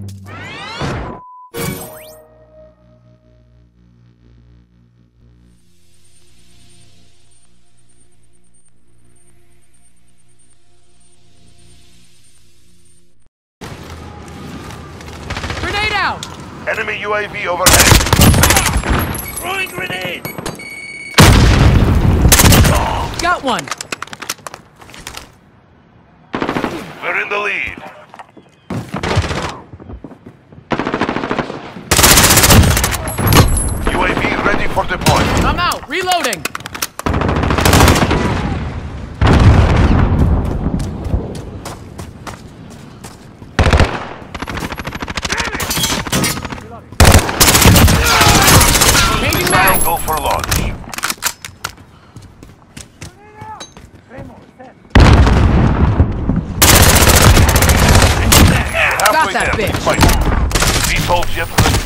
Grenade out! Enemy UAV overhead. Throwing grenade! Got one! We're in the lead. UAV ready for deployment. I'm out! Reloading! Changing mag! Go for launch. Got that bitch! Fight. Default jet ready.